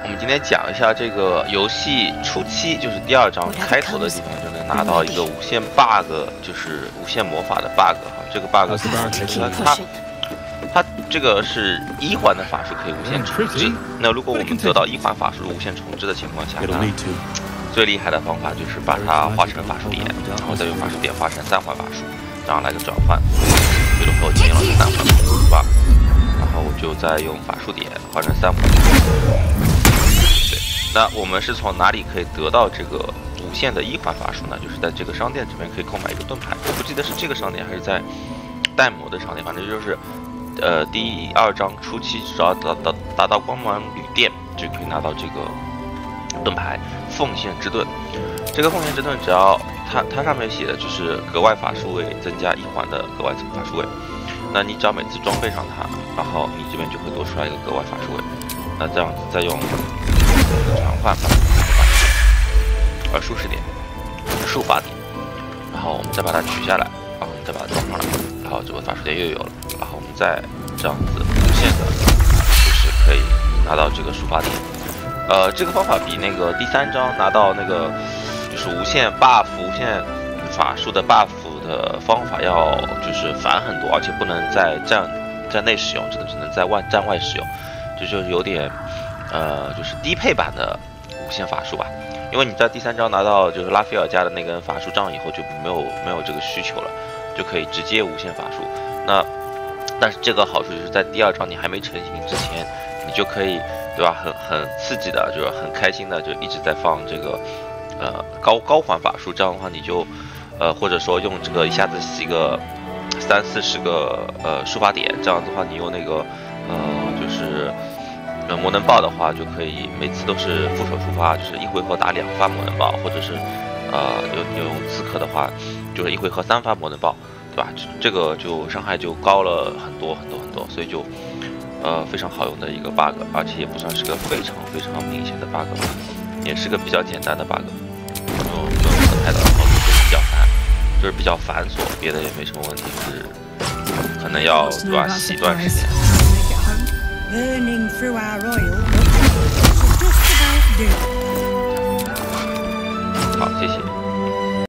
我们今天讲一下这个游戏初期，就是第2章开头的地方，就能拿到一个无限 bug， 就是无限魔法的 bug 哈。这个 bug 它这个是1环的法术可以无限重置。那如果我们得到1环法术无限重置的情况下呢，最厉害的方法就是把它化成法术点，然后再用法术点化成3环法术，这样来个转换。比如说我今天用的是3环法术是吧？然后我就再用法术点换成3环。对，那我们是从哪里可以得到这个无限的1环法术呢？就是在这个商店这边可以购买一个盾牌，我不记得是这个商店还是在弹魔的商店，反正就是第2章初期只要达到光芒旅店就可以拿到这个盾牌奉献之盾。这个奉献之盾只要它上面写的就是格外法术位增加1环的格外法术位，那你只要每次装备上它，然后你这边就会多出来一个格外法术位。那这样子再用转换法术舒适点、触发点，然后我们再把它取下来，然后我们再把它装上来，然后这个法术点又有了，然后我们再这样子无限的，就是可以拿到这个触发点。这个方法比那个第3章拿到那个就是无限 buff、无限法术的 buff 的方法要就是烦很多，而且不能在站内使用，只能在站外使用，这就是有点就是低配版的无限法术吧。因为你在第3章拿到就是拉斐尔家的那根法术杖以后，就没有这个需求了，就可以直接无限法术。但是这个好处就是在第2章你还没成型之前，你就可以对吧，很刺激的，就是很开心的，就一直在放这个高环法术，这样的话你就或者说用这个一下子洗个30-40个触发点，这样的话你用那个就是魔能爆的话，就可以每次都是副手触发，就是一回合打2发魔能爆，或者是用刺客的话，就是一回合3发魔能爆，对吧？这个就伤害就高了很多，所以就非常好用的一个 bug， 而且也不算是个非常明显的 bug， 也是个比较简单的 bug。用盾牌的操作就是比较繁琐，别的也没什么问题，是可能要对吧洗一段时间。好，谢谢。